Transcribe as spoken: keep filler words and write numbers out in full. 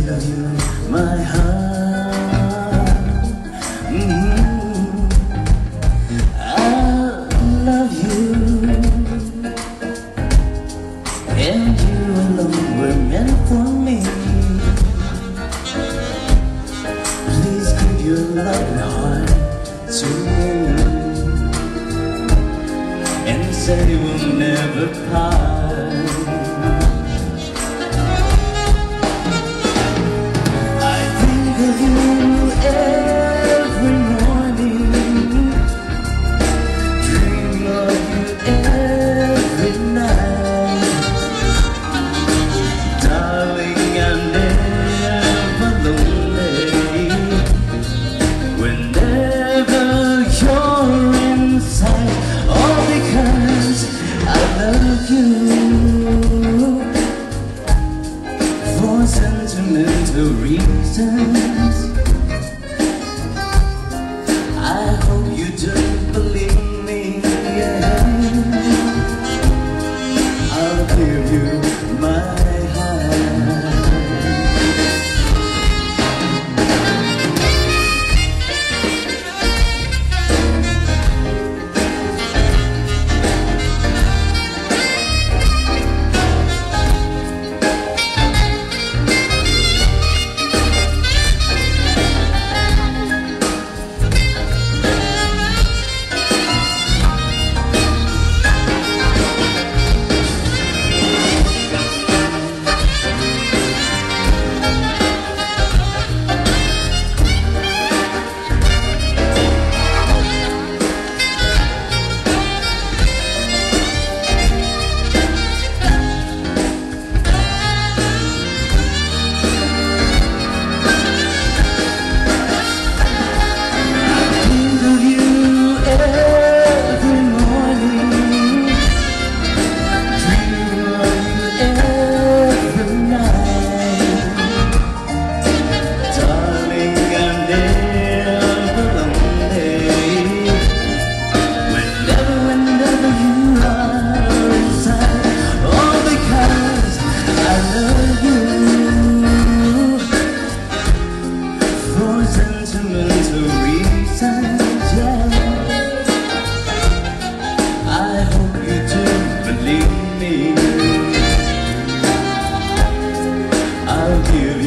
give you my heart. Mm-hmm. I love you, and you alone were meant for me. Please give your loving heart to me, and say we'll never part. I think of you every morning, dream of you every night. Darling, I'm never lonely whenever you're in sight. All because I love you, for sentimental reasons. I hope you do believe me, yeah. I'll give you my heart. Sentimental reasons, yeah. I hope you do believe me. I'll give you